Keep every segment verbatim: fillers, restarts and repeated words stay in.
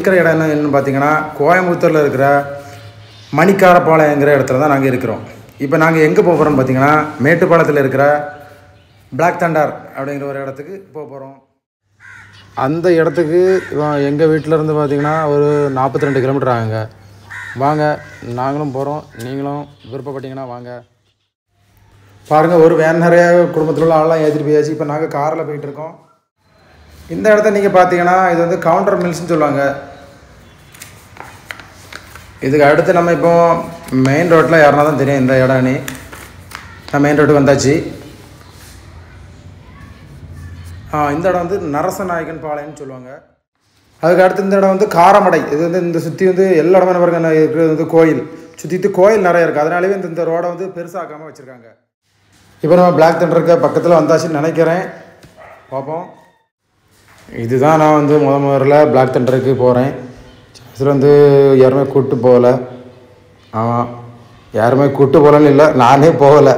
இருக்கிற இடம் என்ன என்னன்னு பார்த்தீங்கன்னா கோயம்புத்தூரில் இருக்கிற மணிக்காரப்பாளையங்கிற இடத்துல தான் நாங்கள் இருக்கிறோம். இப்போ நாங்கள் எங்கே போக போகிறோம்னு பார்த்தீங்கன்னா மேட்டுப்பாளையத்தில் இருக்கிற பிளாக் தண்டர் அப்படிங்கிற ஒரு இடத்துக்கு போக போகிறோம். அந்த இடத்துக்கு எங்கள் வீட்டிலேருந்து பார்த்திங்கன்னா ஒரு நாற்பத்தி ரெண்டு கிலோமீட்டர் ஆகுங்க. வாங்க நாங்களும் போகிறோம், நீங்களும் விருப்பப்பட்டீங்கன்னா வாங்க. பாருங்கள், ஒரு வேன் நிறைய குடும்பத்தில் உள்ள ஆளெலாம் ஏற்றிட்டு போயாச்சு. இப்போ நாங்கள் காரில் போயிட்டுருக்கோம். இந்த இடத்த நீங்கள் பார்த்தீங்கன்னா இது வந்து கவுண்டர் மில்ஸ்ன்னு சொல்லுவாங்க. இதுக்கு அடுத்து நம்ம இப்போ மெயின் ரோட்டில் யாருனா தான் தெரியும் இந்த இடம். நீ நான் மெயின் ரோட்டுக்கு வந்தாச்சு. இந்த இடம் வந்து நரசநாயகன் பாளையம்னு சொல்லுவாங்க. அதுக்கு அடுத்து இந்த இடம் வந்து காரமடை. இது வந்து இந்த சுற்றி வந்து எல்லா இடமே பாருங்க இருக்கிறது வந்து கோயில், சுற்றி கோயில் நிறைய இருக்குது. அதனாலேயே இந்த இந்த ரோடை வந்து பெருசாக்காமல் வச்சுருக்காங்க. இப்போ நம்ம பிளாக் தண்டருக்கு பக்கத்தில் வந்தாச்சுன்னு நினைக்கிறேன், பார்ப்போம். இதுதான் நான் வந்து முத முதல்ல பிளாக் தண்டருக்கு போகிறேன். இதில் வந்து யாருமே கூப்பிட்டு போகலை. ஆமாம், யாருமே கூப்பிட்டு போகலன்னு இல்லை, நானே போகலை.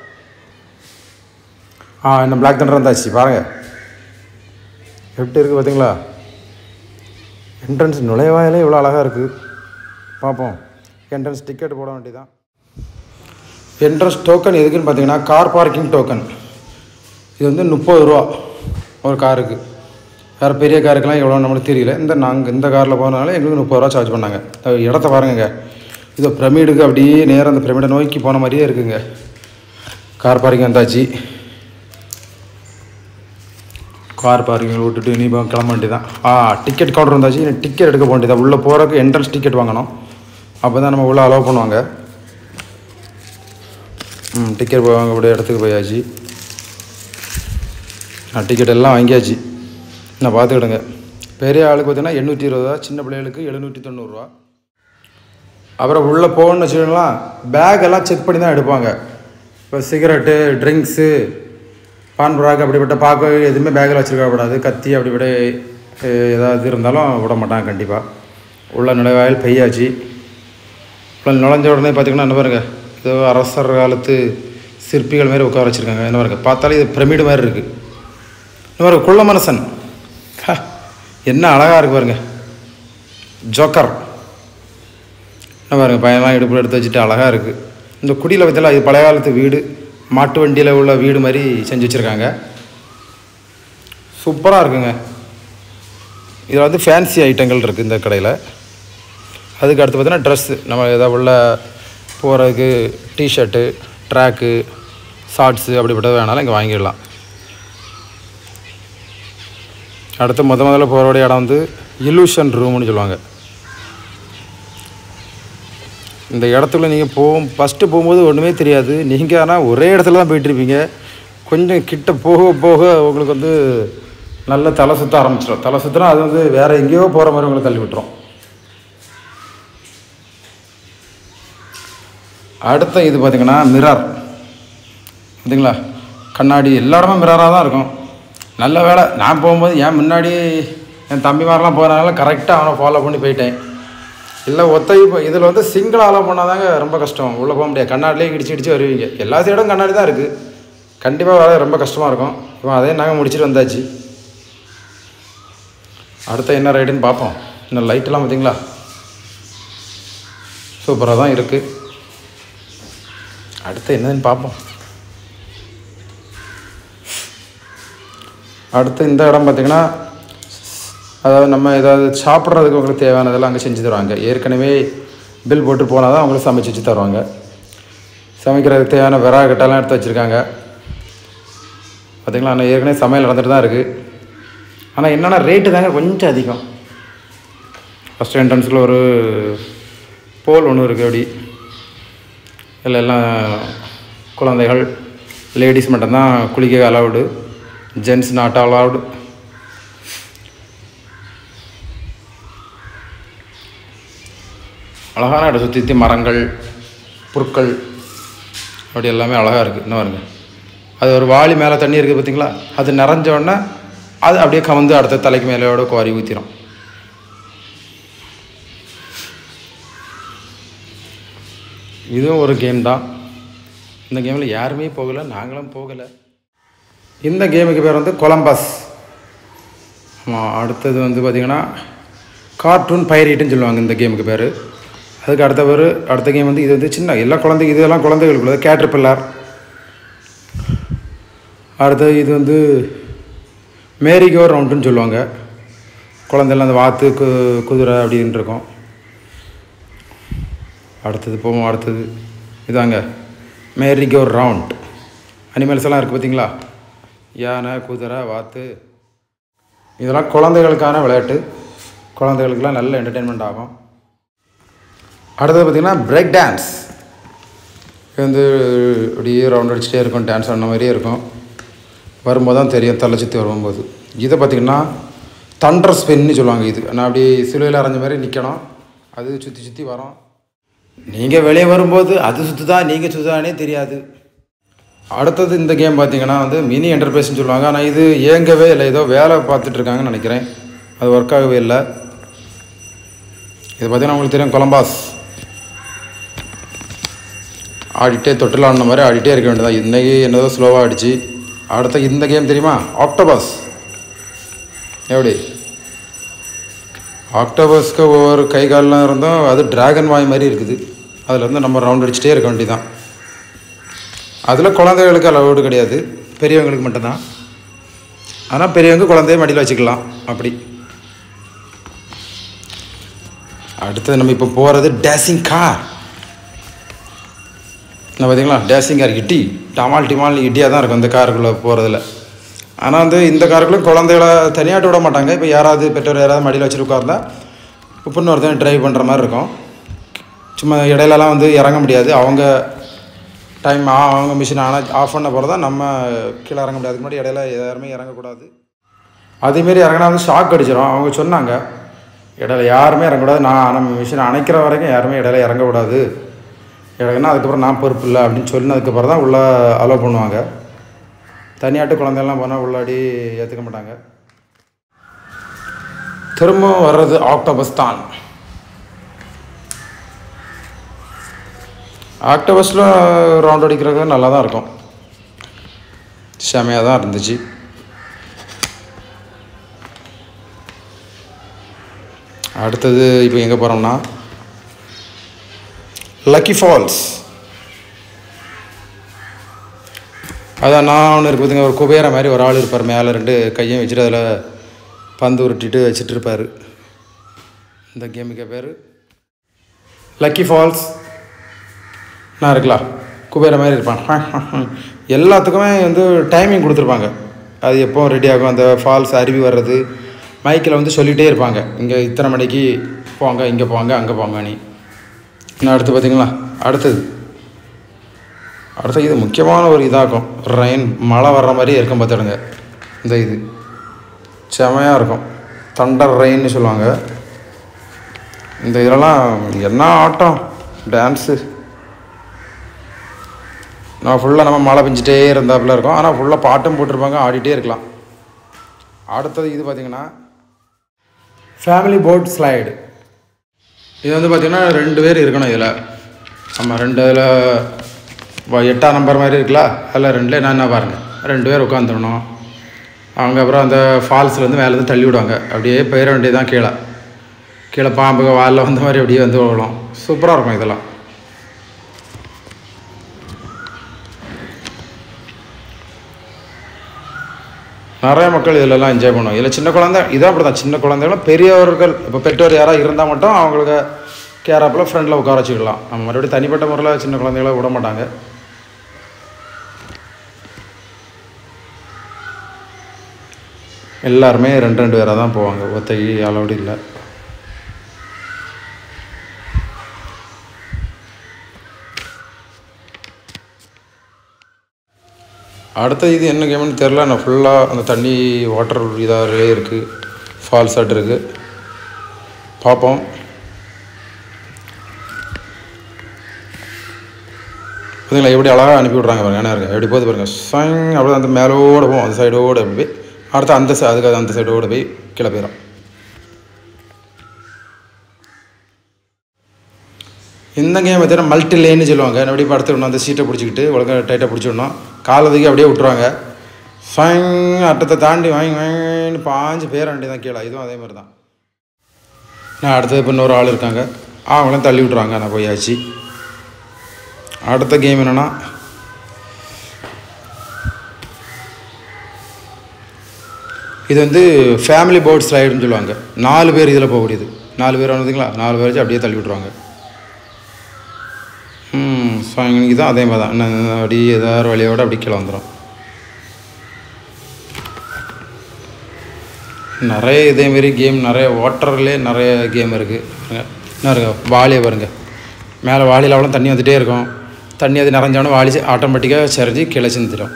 ஆ இன்னும் பிளாக் தண்டர் வந்தாச்சு. பாருங்கள் எப்படி இருக்குது பார்த்தீங்களா? என்ட்ரன்ஸ் நுழைவாயிலே இவ்வளோ அழகாக இருக்குது. பார்ப்போம். என்ட்ரன்ஸ் டிக்கெட் போட வேண்டியதான். என்ட்ரன்ஸ் டோக்கன் எதுக்குன்னு பார்த்தீங்கன்னா கார் பார்க்கிங் டோக்கன். இது வந்து முப்பது ரூபா ஒரு காருக்கு. வேறு பெரிய காருக்கெல்லாம் எவ்வளோ நம்மளுக்கு தெரியல. இந்த நாங்கள் இந்த காரில் போனதுனால எங்களுக்கு முப்பது ரூபா சார்ஜ் பண்ணாங்க. இடத்த பாருங்க, இது பிரமிடுக்கு அப்படியே நேராக அந்த பிரமிடை நோக்கி போன மாதிரியே இருக்குங்க. கார் பார்க்கிங் வந்தாச்சு. கார் பார்க்கிங் விட்டுட்டு இனி கிளம்ப வேண்டியதான். ஆ டிக்கெட் கவுண்டர் வந்தாச்சு. இனி டிக்கெட் எடுக்க போக வேண்டியதான். உள்ளே போகிறதுக்கு என்ட்ரன்ஸ் டிக்கெட் வாங்கணும். அப்போ தான் நம்ம உள்ளே அலோவ் பண்ணுவாங்க. ம் டிக்கெட் போவாங்க. அப்படியே இடத்துக்கு போயாச்சு. ஆ டிக்கெட் எல்லாம் வாங்கியாச்சு. நான் பார்த்துக்கிடுங்க. பெரிய ஆளுக்கு பார்த்தீங்கன்னா எண்ணூற்றி இருபது ரூபா, சின்ன பிள்ளைகளுக்கு எழுநூற்றி தொண்ணூறுரூவா. அப்புறம் உள்ளே போகணுன்னு வச்சுக்கோங்களேன், பேக் எல்லாம் செக் பண்ணி தான் எடுப்பாங்க. இப்போ சிகரெட்டு, ட்ரிங்க்ஸு, பான் புராக்கு அப்படிப்பட்ட பாக்கு எதுவுமே பேக்கில் வச்சுருக்கக்கூடாது. கத்தி அப்படிப்பட்ட ஏதாவது இருந்தாலும் விட மாட்டாங்க கண்டிப்பாக. உள்ள நுழைவாயில் பெய்யாச்சு. இப்போ நுழைஞ்ச உடனே பார்த்திங்கன்னா என்ன பாருங்க, ஏதோ அரசர் காலத்து சிற்பிகள் மாதிரி உட்கார வச்சுருக்காங்க. என்ன பாருங்க, பார்த்தாலே இது பிரமிடு மாதிரி இருக்குது. இந்த மாதிரி குள்ள மனுஷன் என்ன அழகாக இருக்குது பாருங்க. ஜோக்கர் என்ன பாருங்கள், பையன்லாம் இடுப்பில் எடுத்து வச்சுட்டு அழகாக இருக்குது. இந்த குடியில் பற்றிலாம் இது பழைய காலத்து வீடு, மாட்டு வண்டியில் உள்ள வீடு மாதிரி செஞ்சு வச்சுருக்காங்க. சூப்பராக இருக்குங்க. இதில் வந்து ஃபேன்சி ஐட்டங்கள் இருக்குது இந்த கடையில். அதுக்கு அடுத்து பார்த்தீங்கன்னா ட்ரெஸ்ஸு, நம்ம எதாவது உள்ள போகிறதுக்கு டிஷர்ட்டு, ட்ராக்கு, ஷார்ட்ஸு அப்படிப்பட்டது வேணாலும் இங்கே வாங்கிடலாம். அடுத்து முத முதல்ல போகிறோடைய இடம் வந்து இலூஷன் ரூம்னு சொல்லுவாங்க. இந்த இடத்துல நீங்கள் போகும் ஃபஸ்ட்டு போகும்போது ஒன்றுமே தெரியாது. நீங்கள் ஆனால் ஒரே இடத்துல தான் போயிட்டுருப்பீங்க. கொஞ்சம் கிட்ட போக போக உங்களுக்கு வந்து நல்ல தலை சுற்ற ஆரம்பிச்சிடும். தலை சுற்றினா அது வந்து வேறு எங்கேயோ போகிற மாதிரி உங்களுக்கு தள்ளி விட்டுரும். அடுத்த இது பார்த்திங்கன்னா மிரர். பார்த்தீங்களா, கண்ணாடி. எல்லா இடமும் மிரராக தான் இருக்கும். நல்ல வேலை நான் போகும்போது ஏன் முன்னாடி என் தம்பி மாதிரிலாம் போகிறனால கரெக்டாக அவனை ஃபாலோ பண்ணி போயிட்டேன். இல்லை ஒத்தை இப்போ இதில் வந்து சிங்கிள் அலோவ் பண்ணால் தாங்க ரொம்ப கஷ்டம். உள்ளே போக முடியாது. கண்ணாடிலேயே இடிச்சு இடிச்சு வருவீங்க. எல்லா சைடும் கண்ணாடி தான் இருக்குது. கண்டிப்பாக வர ரொம்ப கஷ்டமாக இருக்கும். இப்போ அதே நாங்கள் முடிச்சுட்டு வந்தாச்சு. அடுத்த என்ன ரைடுன்னு பார்ப்போம். இன்னும் லைட்டெல்லாம் பார்த்தீங்களா, சூப்பராக தான் இருக்குது. அடுத்து என்னதுன்னு பார்ப்போம். அடுத்து இந்த இடம் பார்த்திங்கன்னா, அதாவது நம்ம ஏதாவது சாப்பிட்றதுக்கு உங்களுக்கு தேவையானதெல்லாம் அங்கே செஞ்சு தருவாங்க. ஏற்கனவே பில் போட்டு போனால் தான் அவங்களுக்கு சமைச்சு வச்சு தருவாங்க. சமைக்கிறதுக்கு தேவையான விறகட்டெல்லாம் எடுத்து வச்சுருக்காங்க. பார்த்திங்களா, ஆனால் ஏற்கனவே சமையல் நடந்துட்டு தான் இருக்குது. ஆனால் என்னென்னா ரேட்டு தாங்க கொஞ்சம் அதிகம். ஃபஸ்ட் என்ட்ரன்ஸில் ஒரு போல் ஒன்று இருக்குது. அப்படி இல்லை எல்லாம் குழந்தைகள், லேடிஸ் மட்டும்தான் குளிக்க அலவுடு, ஜென்ஸ் நாட் அலவுடு. அழகான இடம். சுற்றி சுற்றி மரங்கள், புற்கள் அப்படி எல்லாமே அழகாக இருக்குது. இன்னும் வருங்க, அது ஒரு வாளி மேலே தண்ணி இருக்குது பார்த்திங்களா, அது நிறைஞ்சோடனே அது அப்படியே கவுந்து அடுத்த தலைக்கு மேலேயோட குவாரி ஊற்றிடும். இதுவும் ஒரு கேம் தான். இந்த கேமில் யாருமே போகலை, நாங்களும் போகலை. இந்த கேமுக்கு பேர் வந்து கொலம்பஸ். ஆமாம். அடுத்தது வந்து பார்த்திங்கன்னா கார்ட்டூன் பைரேட்டுன்னு சொல்லுவாங்க இந்த கேமுக்கு பேர். அதுக்கு அடுத்த பேர் அடுத்த கேம் வந்து இது வந்து சின்ன எல்லா குழந்தைங்க இதெல்லாம் குழந்தைகளுக்குள்ளது கேட்டர்பில்லர். அடுத்தது இது வந்து மேரிகோ ரவுண்டுன்னு சொல்லுவாங்க. குழந்தைலாம் அந்த வாத்து கு குதிரை அப்படின்னு இருக்கும். அடுத்தது போவோம். அடுத்தது இதாங்க மேரிகோ ரவுண்ட். அனிமல்ஸ் எல்லாம் இருக்குது பார்த்தீங்களா, யானை குதிரை வாத்து. இதெல்லாம் குழந்தைகளுக்கான விளையாட்டு. குழந்தைகளுக்கெல்லாம் நல்ல என்டர்டெயின்மெண்ட் ஆகும். அடுத்தது பார்த்திங்கன்னா பிரேக் டான்ஸ். இது வந்து அப்படியே ரவுண்ட் அடிச்சுட்டே இருக்கும், டான்ஸ் ஆன மாதிரியே இருக்கும். வரும்போது தான் தெரியும் தலை சுற்றி வரும்போது. இதை பார்த்திங்கன்னா தண்டர் ஸ்பின்னு சொல்லுவாங்க. இது நான் அப்படி சிலுவையில் அரைஞ்ச மாதிரி நிற்கணும், அது சுற்றி சுற்றி வரும். நீங்கள் வெளியே வரும்போது அது சுற்றுதா நீங்கள் சுற்றுதானே தெரியாது. அடுத்தது இந்த கேம் பார்த்திங்கன்னா வந்து மினி என்டர்பிரைஸ்ன்னு சொல்லுவாங்க. ஆனால் இது இயங்கவே இல்லை, ஏதோ வேலை பார்த்துட்ருக்காங்கன்னு நினைக்கிறேன், அது ஒர்க் ஆகவே இல்லை. இது பார்த்திங்கன்னா உங்களுக்கு தெரியும் கொலம்பாஸ். ஆடிட்டே தொட்டில் ஆடின மாதிரி ஆடிட்டே இருக்க வேண்டியதான். இன்றைக்கி என்னதோ ஸ்லோவாக ஆடிச்சு. அடுத்த இந்த கேம் தெரியுமா, ஆக்டோபஸ். எப்படி ஆக்டோபஸ்க்கு ஒவ்வொரு கை கால்லாம் இருந்தோம், அது ட்ராகன் வாய் மாதிரி இருக்குது. அதில் இருந்து நம்ம ரவுண்ட் அடிச்சுட்டே இருக்க வேண்டியதான். அதில் குழந்தைகளுக்கு அளவோடு கிடையாது, பெரியவங்களுக்கு மட்டும்தான். ஆனால் பெரியவங்க குழந்தைய மடியில் வச்சுக்கலாம் அப்படி. அடுத்தது நம்ம இப்போ போகிறது டேசிங் கார். என்ன பார்த்தீங்களா, டேசிங் கார் இட்டி டமால் டிமால் இட்டியாக தான் இருக்கும் இந்த காருக்குள்ளே போகிறதுல. ஆனால் வந்து இந்த காருக்குள்ளே குழந்தைகளை தனியாட்டு விட மாட்டாங்க. இப்போ யாராவது பெற்றோர் யாராவது மடியில் வச்சுட்டு உட்கார்ந்தா உப்புன்னு ஒருத்தன் ட்ரைவ் பண்ணுற மாதிரி இருக்கும். சும்மா இடையிலலாம் வந்து இறங்க முடியாது. அவங்க டைம் அவங்க மிஷின் ஆனால் ஆஃப் பண்ண போகிறதா நம்ம கீழே இறங்க முடியாது. அதுக்கு முன்னாடி இடையில யாருமே இறங்கக்கூடாது. அதேமாரி இறங்கினா வந்து ஷாக் அடிச்சிடும். அவங்க சொன்னாங்க இடையில யாருமே இறங்கக்கூடாது, நான் நம்ம மிஷினை அணைக்கிற வரைக்கும் யாருமே இடையில இறங்கக்கூடாது, இறங்கினா அதுக்கப்புறம் நான் பொறுப்பு இல்லை அப்படின்னு சொன்னதுக்கப்புறம் தான் உள்ளே அலோவ் பண்ணுவாங்க. தனியாட்டு குழந்தைலாம் போனால் உள்ளாடி ஏற்றுக்க மாட்டாங்க. திரும்ப வர்றது ஆக்டோபஸ் தான். ஆக்டோபஸில் ரவுண்ட் அடிக்கிறது நல்லா தான் இருக்கும், செமையாக தான் இருந்துச்சு. அடுத்தது இப்போ எங்கே போகிறோம்னா லக்கி ஃபால்ஸ். அதான் நான் ஒன்று இருக்கு பார்த்திங்க, ஒரு குபேர மாதிரி ஒரு ஆள் இருப்பார், மேலே ரெண்டு கையும் வச்சுட்டு அதில் பந்து உருட்டிட்டு வச்சுட்டு இருப்பார். இந்த கேமுக்கு பேர் லக்கி ஃபால்ஸ். நான் இருக்கலாம் குபேர மாதிரி இருப்பான். எல்லாத்துக்குமே வந்து டைமிங் கொடுத்துருப்பாங்க, அது எப்போ ரெடி ஆகும். அந்த ஃபால்ஸ் அருவி வர்றது மைக்கில் வந்து சொல்லிகிட்டே இருப்பாங்க, இங்கே இத்தனை மணிக்கு போங்க, இங்கே போங்க, அங்கே போங்கன்னு. இன்னும் அடுத்து பார்த்திங்களா, அடுத்தது அடுத்த இது முக்கியமான ஒரு இதாகும், ரெயின் மழை வர்ற மாதிரியே இருக்கும் பார்த்துடுங்க. இந்த இது செமையாக இருக்கும், தண்டர் ரெயின்னு சொல்லுவாங்க. இந்த இதெல்லாம் என்ன ஆட்டம் டான்ஸு. நம்ம ஃபுல்லாக நம்ம மழை பெஞ்சிட்டே இருந்தாப்புல இருக்கும், ஆனால் ஃபுல்லாக பாட்டும் போட்டிருப்பாங்க, ஆடிட்டே இருக்கலாம். அடுத்தது இது பார்த்திங்கன்னா ஃபேமிலி போட் ஸ்லைடு. இது வந்து பார்த்திங்கன்னா ரெண்டு பேர் இருக்கணும் இதில். ஆமாம், ரெண்டு இதில் எட்டாம் நம்பர் மாதிரி இருக்குல்ல, அதில் ரெண்டில் என்னென்ன பாருங்கள், ரெண்டு பேர் உட்காந்துடணும். அவங்க அப்புறம் அந்த ஃபால்ஸ்லேருந்து மேலேருந்து தள்ளி விடுவாங்க, அப்படியே போயிட வேண்டியதான். கீழே கீழே பாம்பு வாலில் வந்த மாதிரி அப்படியே வந்து விழும். சூப்பராக இருக்கும் இதெல்லாம். நிறைய மக்கள் இதிலெல்லாம் என்ஜாய் பண்ணுவாங்க. இதில் சின்ன குழந்தை இதான் அப்படி தான், சின்ன குழந்தைகளும் பெரியவர்கள் இப்போ பெற்றோர் யாராவது இருந்தால் மட்டும் அவங்களுக்கு கேராப்பில் ஃப்ரெண்டில் உட்கார வச்சுக்கலாம். நம்ம மறுபடியும் தனிப்பட்ட முறையில் சின்ன குழந்தைகளை விட மாட்டாங்க. எல்லாருமே ரெண்டு ரெண்டு பேராக தான் போவாங்க, ஒத்தைக்கு அளவுடு இல்லை. அடுத்த இது என்ன கேம்னு தெரில, நான் ஃபுல்லாக அந்த தண்ணி வாட்டர் இதாகவே இருக்குது, ஃபால்ஸ் ஆட் இருக்குது, பார்ப்போம். பார்த்தீங்களா எப்படி அழகாக அனுப்பி விட்றாங்க பாருங்க, என்ன இருக்குது எப்படி போகுது பாருங்கள். சங் அப்படி அந்த மேலோடு போவோம், அந்த சைடோடு அப்படி போய் அடுத்து அந்த சை அதுக்கு அந்த சைடோடு போய் கீழே போயிடும். இந்த கேம் பார்த்தீங்கன்னா மல்டி லேன்னு சொல்லுவாங்க. எப்படி படுத்துக்கணும், அந்த சீட்டை பிடிச்சிக்கிட்டு ஒழுங்காக டைட்டாக பிடிச்சிடணும், காலத்துக்கு அப்படியே விட்டுருவாங்க. ஃபைங் அட்டத்தை தாண்டி வாங்கி வாங்கின்னு பாஞ்சு பேர வேண்டி தான் கீழே. இதுவும் அதே மாதிரி தான். நான் அடுத்தது இப்போ இன்னொரு ஆள் இருக்காங்க, அவங்களாம் தள்ளி விட்ருவாங்க. நான் போயாச்சு. அடுத்த கேம் என்னென்னா இது வந்து ஃபேமிலி போட் ஸ்லைடுன்னு சொல்லுவாங்க. நாலு பேர் இதில் போகக்கூடியது. நாலு பேர் வந்ததுங்களா, நாலு பேர் வச்சு அப்படியே தள்ளி விட்ருவாங்க. ம் ஸோ எங்களுக்கு தான் அதே மாதிரி தான், அப்படி ஏதாவது வழியோடு அப்படி கீழே வந்துடும். நிறைய இதேமாரி கேம், நிறைய வாட்டர்லேயே நிறைய கேம் இருக்குது. என்ன இருக்கு, வாளியை பாருங்கள், மேலே வாளியில் அவ்வளோ தண்ணி வந்துகிட்டே இருக்கும். தண்ணி அது நிறைஞ்சோடனே வாளி ஆட்டோமேட்டிக்காக செறிஞ்சு கீழே சிந்துடும்.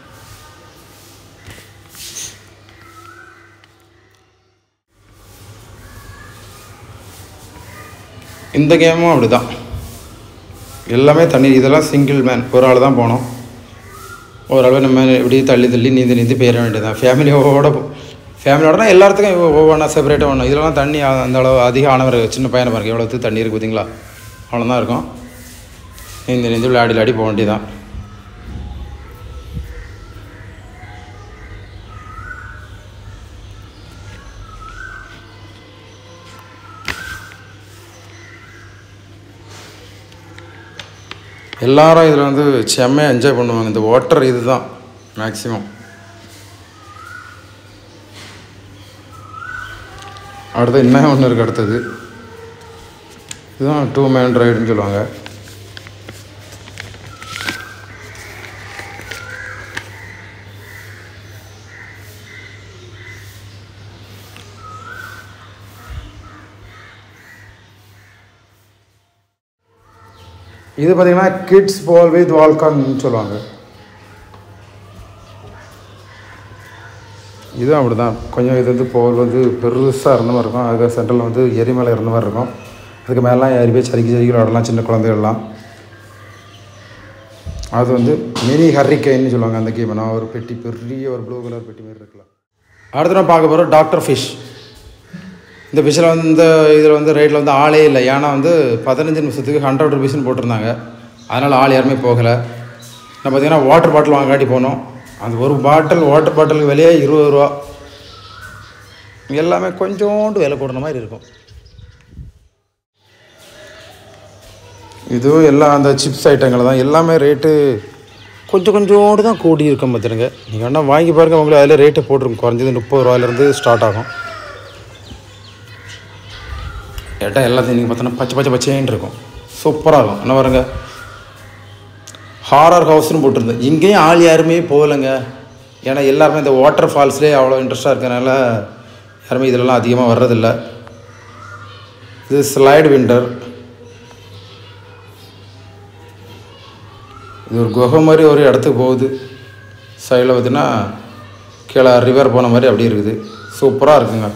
இந்த கேமும் அப்படி தான், எல்லாமே தண்ணி. இதெல்லாம் சிங்கிள் மேன், ஒரு ஆள் தான் போனோம். ஒரு ஆள் நம்ம இப்படி தள்ளி தள்ளி நீந்தி நீந்தி போயிட வேண்டியதான். ஃபேமிலியோட ஃபேமிலியோடனா எல்லாத்துக்கும் ஒவ்வொன்றா செப்பரேட்டாக ஒன்று. இதெல்லாம் தண்ணி அந்த அளவு அதிக ஆனவர் சின்ன பையனை பாருங்கள் எவ்வளோத்து தண்ணி இருக்குது பார்த்தீங்களா, அவ்வளோதான் இருக்கும். நீந்தி நீந்தி விளையாடி விளையாடி போக வேண்டியதான். எல்லாரும் இதில் வந்து செம்மையாக என்ஜாய் பண்ணுவாங்க. இந்த வாட்டர் இது தான் மேக்ஸிமம். அடுத்து என்ன ஒன்று இருக்குது, அடுத்தது இதுதான் டூ மேன் ரைடுன்னு சொல்லுவாங்க. இது பார்த்திங்கன்னா கிட்ஸ் பால் வித் வால்கான்னு சொல்லுவாங்க. இதுவும் அப்படி தான், கொஞ்சம் இது வந்து பால் வந்து பெருசாக இருந்த மாதிரி இருக்கும். அதுக்கு சென்டரில் வந்து எரிமலை இருந்த மாதிரி இருக்கும். அதுக்கு மேலாம் ஏறி போய் சரிக்கி சரிக்கி விளாடலாம் சின்ன குழந்தைகள்லாம். அது வந்து மினி ஹர்ரிக்கைன்னு சொல்லுவாங்க அந்த கேம். நான் ஒரு பெட்டி, பெரிய ஒரு ப்ளூ கலர் பெட்டி மாதிரி இருக்கலாம். அடுத்த நான் பார்க்க போகிறோம் டாக்டர் ஃபிஷ். இந்த ஃபிஷ்ஷில் வந்து இந்த இதில் வந்து ரேட்டில் வந்து ஆளே இல்லை. ஏன்னா வந்து பதினஞ்சு நிமிஷத்துக்கு ஹண்ட்ரட் ருபீஸ்ன்னு போட்டிருந்தாங்க. அதனால் ஆள் யாருமே போகலை. நான் பார்த்திங்கன்னா வாட்டர் பாட்டில் வாங்காட்டி போனோம். அந்த ஒரு பாட்டில் வாட்டர் பாட்டிலுக்கு விலையே இருபது ரூபா. எல்லாமே கொஞ்சோண்டு விலை போடுற மாதிரி இருக்கும். இதுவும் எல்லாம் அந்த சிப்ஸ் ஐட்டங்கள் தான். எல்லாமே ரேட்டு கொஞ்சம் கொஞ்சோண்டு தான் கூடி இருக்கும் பார்த்துருங்க. நீங்கள் வேணால் வாங்கி பாருங்கள், உங்களுக்கு அதில் ரேட்டு போட்டிருக்கும். குறைஞ்சது முப்பது ரூபாயிலேருந்து ஸ்டார்ட் ஆகும். கேட்டால் எல்லாத்தையும் நீங்கள் பார்த்தோன்னா பச்சை பச்சை பச்சைன்னு இருக்கும், சூப்பராக இருக்கும். என்ன பாருங்க, ஹாரர் ஹவுஸ்னு போட்டிருந்தேன். இங்கேயும் ஆள் யாருமே போகலைங்க. ஏன்னா எல்லாருமே இந்த வாட்டர் ஃபால்ஸ்லேயே அவ்வளோ இன்ட்ரெஸ்ட்டாக இருக்கிறனால யாருமே இதிலலாம் அதிகமாக வர்றதில்லை. இது ஸ்லைடு விண்டர். இது ஒரு குகை மாதிரி ஒரு இடத்துக்கு போகுது. சைடில் பார்த்தீங்கன்னா கீழே ரிவர் போன மாதிரி அப்படி இருக்குது, சூப்பராக இருக்குங்க.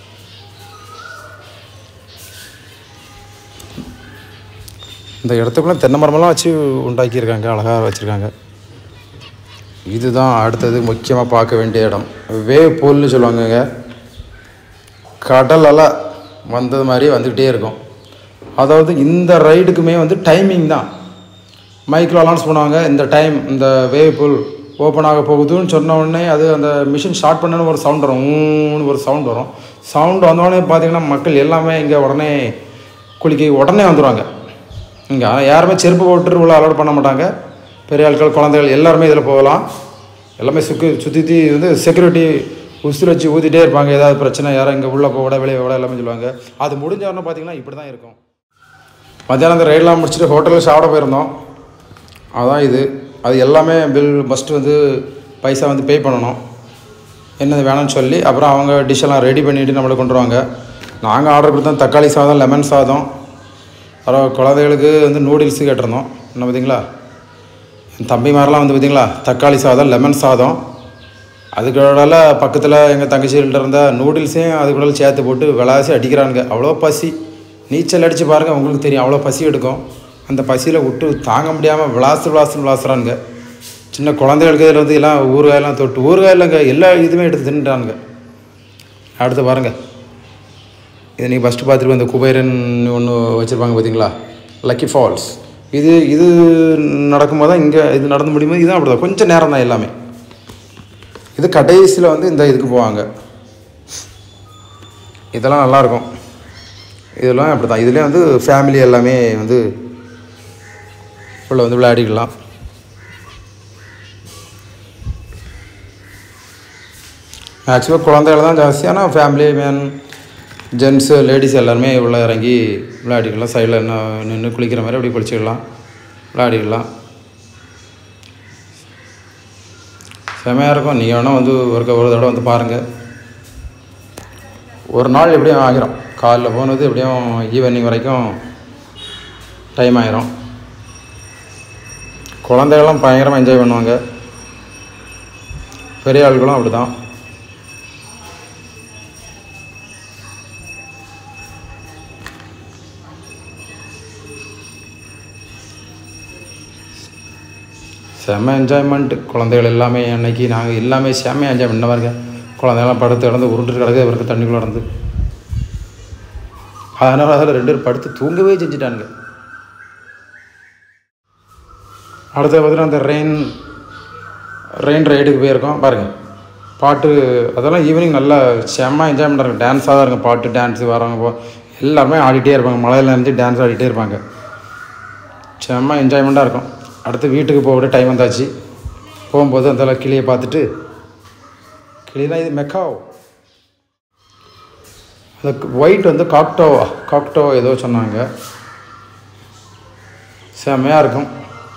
இந்த இடத்துக்குள்ள தென்னை மரமெல்லாம் வச்சு உண்டாக்கியிருக்காங்க, அழகாக வச்சுருக்காங்க. இதுதான் அடுத்தது முக்கியமாக பார்க்க வேண்டிய இடம், வேவ் பூல்னு சொல்லுவாங்கங்க. கடல் அலை வந்தது மாதிரி வந்துக்கிட்டே இருக்கும். அதாவது இந்த ரைடுக்குமே வந்து டைமிங் தான். மைக்கில் அனௌன்ஸ் பண்ணுவாங்க, இந்த டைம் இந்த வேவ் பூல் ஓப்பன் ஆக போகுதுன்னு சொன்ன உடனே அது அந்த மிஷின் ஸ்டார்ட் பண்ணனு ஒரு சவுண்ட் வரும், ஊன்னு ஒரு சவுண்ட் வரும். சவுண்டு வந்தோடனே பார்த்திங்கன்னா மக்கள் எல்லாமே இங்கே உடனே குளிக்க உடனே வந்துடுவாங்க. இங்கே யாருமே செருப்பு போட்டு உள்ள அலோட் பண்ண மாட்டாங்க. பெரிய ஆட்கள், குழந்தைகள் எல்லாருமே இதில் போகலாம். எல்லாமே சுற்றி சுற்றி வந்து செக்யூரிட்டி உசுறு வச்சு ஊற்றிட்டே இருப்பாங்க. ஏதாவது பிரச்சனை யாரும் இங்கே உள்ளே போக விட வெளியே விட எல்லாமே சொல்லுவாங்க. அது முடிஞ்சவொடனே பார்த்திங்கன்னா இப்படி தான் இருக்கும். மத்தியானம் அந்த ரைடெலாம் முடிச்சுட்டு ஹோட்டலில் சாப்பிட போயிருந்தோம். அதான் இது. அது எல்லாமே பில் ஃபஸ்ட்டு வந்து பைசா வந்து பே பண்ணணும், என்னது வேணும்னு சொல்லி. அப்புறம் அவங்க டிஷ்ஷெல்லாம் ரெடி பண்ணிவிட்டு நம்மளை கொண்டு வருவாங்க. நாங்கள் ஆர்டர் கொடுத்தோம் தக்காளி சாதம், லெமன் சாதம். அப்புறம் குழந்தைகளுக்கு வந்து நூடுல்ஸு கேட்டிருந்தோம். என்ன பார்த்திங்களா, என் தம்பி மாதிரிலாம் வந்து பார்த்திங்களா தக்காளி சாதம், லெமன் சாதம். அதுக்கூட பக்கத்தில் எங்கள் தங்கச்சிகள்கிட்ட இருந்த நூடுல்ஸையும் அதுக்கூட சேர்த்து போட்டு விளாசி அடிக்கிறானுங்க. அவ்வளோ பசி, நீச்சல் அடித்து பாருங்கள் உங்களுக்கு தெரியும், அவ்வளோ பசி எடுக்கும். அந்த பசியில் விட்டு தாங்க முடியாமல் விளாசு விளாசு விளாசுறானுங்க. சின்ன குழந்தைகளுக்கு இதில் வந்து எல்லாம் ஊறுகாயெல்லாம் தொட்டு, ஊறுகாய் இல்லைங்க, எல்லா இதுவுமே எடுத்து தின்னுட்டானுங்க. அடுத்து பாருங்கள், இது நீங்கள் ஃபஸ்ட்டு பார்த்துட்டு இந்த குபேரன் ஒன்று வச்சுருப்பாங்க பார்த்தீங்களா, லக்கி ஃபால்ஸ். இது இது நடக்கும்போது தான் இங்கே இது நடந்து முடியும்போது இதுதான் அப்படி தான் கொஞ்சம் நேரம் தான் எல்லாமே. இது கடைசியில் வந்து இந்த இதுக்கு போவாங்க. இதெல்லாம் நல்லாயிருக்கும். இதெல்லாம் அப்படி தான். இதுலேயே வந்து ஃபேமிலி எல்லாமே வந்து உள்ள வந்து விளையாடிக்கலாம். மேக்ஸிமம் குழந்தைகள் தான் ஜாஸ்தி, ஆனால் ஃபேமிலி மேன் ஜென்ஸு லேடிஸ் எல்லாருமே உள்ளே இறங்கி விளையாடிக்கலாம். சைடில் என்ன நின்று குளிக்கிற மாதிரி அப்படி குளிச்சிக்கலாம், விளையாடிக்கலாம். செமையாக இருக்கும். நீங்கள் வேணால் வந்து ஒரு ஒரு தடவை வந்து பாருங்கள். ஒரு நாள் எப்படியும் ஆகிரும். காலைல போனது எப்படியும் ஈவினிங் வரைக்கும் டைம் ஆகிரும். குழந்தைகள்லாம் பயங்கரமாக என்ஜாய் பண்ணுவாங்க, பெரிய ஆட்களும் அப்படி தான். செம்ம என்ஜாய்மெண்ட்டு. குழந்தைகள் எல்லாமே அன்றைக்கி நாங்கள் எல்லாமே செம்மையாக என்ஜாய் பண்ண பாருங்க. குழந்தைகள்லாம் படுத்து கிடந்து உருண்டு கிடக்கு, அவருக்கு தண்ணிக்குள்ளே நடந்து. அதனால் அதில் ரெண்டு பேர் படுத்து தூங்கவே செஞ்சுட்டானுங்க. அடுத்து பார்த்தீங்கன்னா அந்த ரெயின் ரெயின் ரைடுக்கு போயிருக்கோம் பாருங்கள். பாட்டு அதெல்லாம் ஈவினிங் நல்லா செம்ம என்ஜாய் பண்ணுறாங்க. டான்ஸாக தான் இருக்கும். பாட்டு டான்ஸு வரவங்க போ எல்லாருமே ஆடிட்டே இருப்பாங்க. மழையில் நினைஞ்சு டான்ஸ் ஆடிட்டே இருப்பாங்க. செம்ம என்ஜாய்மெண்ட்டாக இருக்கும். அடுத்து வீட்டுக்கு போக டைம் வந்தாச்சு. போகும்போது அந்த கிளியை பார்த்துட்டு, கிளினா இது மெக்காவ், அது ஒயிட் வந்து காக்டோவா காக்டோ ஏதோ சொன்னாங்க. செம்மையாக இருக்கும்.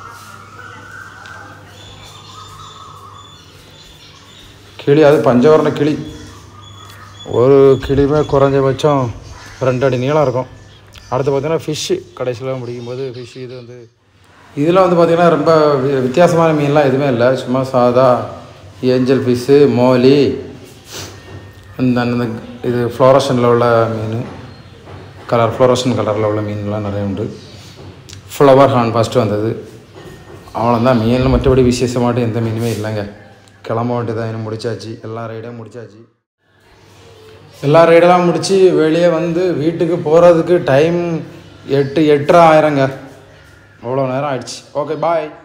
கிளி அது பஞ்சவர்ண கிளி. ஒரு கிளியுமே குறைஞ்சபட்சம் ரெண்டு அடி நீளம் இருக்கும். அடுத்து பார்த்திங்கன்னா ஃபிஷ்ஷு கடைசியில் முடிக்கும்போது ஃபிஷ்ஷு. இது வந்து இதில் வந்து பார்த்திங்கன்னா ரொம்ப வித்தியாசமான மீன்லாம் எதுவுமே இல்லை. சும்மா சாதா ஏஞ்சல் ஃபிஷ்ஷு, மோலி, இந்த அந்த இது ஃப்ளோரசனில் உள்ள மீன், கலர் ஃப்ளோரசன் கலரில் உள்ள மீன்லாம் நிறைய உண்டு. ஃப்ளவர் ஹார்ன் ஃபஸ்ட்டு வந்தது. அவ்வளோதான் மீனில். மற்றபடி விசேஷமாட்டு எந்த மீனுமே இல்லைங்க. கிளம்ப வேண்டியதான். இன்னும் முடிச்சாச்சு, எல்லா ரைடையும் முடிச்சாச்சு. எல்லா ரைடெல்லாம் முடித்து வெளியே வந்து வீட்டுக்கு போகிறதுக்கு டைம் எட்டு எட்டரை ஆயிரங்க. அவ்வளோ நேரம் ஆயிடுச்சு. ஓகே பாய்.